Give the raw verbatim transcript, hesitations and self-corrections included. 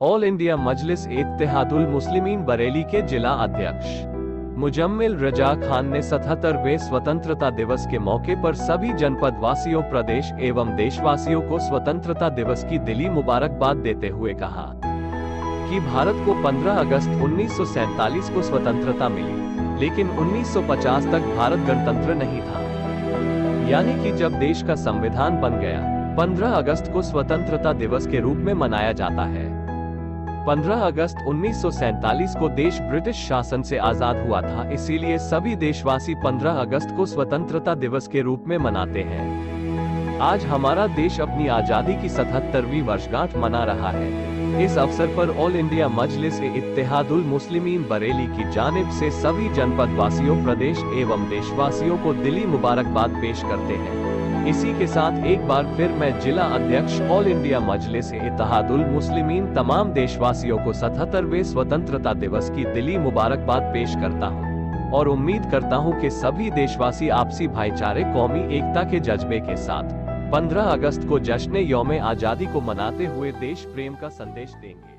All India Majlis Ittehadul Muslimeen Bareilly के जिला अध्यक्ष मुजम्मिल रजा खान ने सतहत्तरवें स्वतंत्रता दिवस के मौके पर सभी जनपद वासियों, प्रदेश एवं देशवासियों को स्वतंत्रता दिवस की दिली मुबारकबाद देते हुए कहा कि भारत को पंद्रह अगस्त उन्नीस सौ सैंतालीस को स्वतंत्रता मिली, लेकिन उन्नीस सौ पचास तक भारत गणतंत्र नहीं था। यानी कि जब देश का संविधान बन गया, पंद्रह अगस्त को स्वतंत्रता दिवस के रूप में मनाया जाता है। पंद्रह अगस्त उन्नीस सौ सैंतालीस को देश ब्रिटिश शासन से आजाद हुआ था, इसीलिए सभी देशवासी पंद्रह अगस्त को स्वतंत्रता दिवस के रूप में मनाते हैं। आज हमारा देश अपनी आजादी की सतहत्तरवीं वर्षगांठ मना रहा है। इस अवसर पर ऑल इंडिया मजलिस इत्तेहादुल मुस्लिमीन बरेली की जानिब से सभी जनपद वासियों, प्रदेश एवं देशवासियों को दिली मुबारकबाद पेश करते हैं। इसी के साथ एक बार फिर मैं जिला अध्यक्ष ऑल इंडिया मजलिस इत्तेहादुल मुस्लिमीन तमाम देशवासियों को सतहत्तरवें स्वतंत्रता दिवस की दिली मुबारकबाद पेश करता हूं और उम्मीद करता हूं कि सभी देशवासी आपसी भाईचारे, कौमी एकता के जज्बे के साथ पंद्रह अगस्त को जश्न-ए-यौम आजादी को मनाते हुए देश प्रेम का संदेश देंगे।